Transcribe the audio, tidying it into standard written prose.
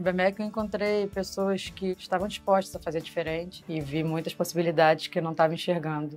No BMEC eu encontrei pessoas que estavam dispostas a fazer diferente e vi muitas possibilidades que eu não estava enxergando.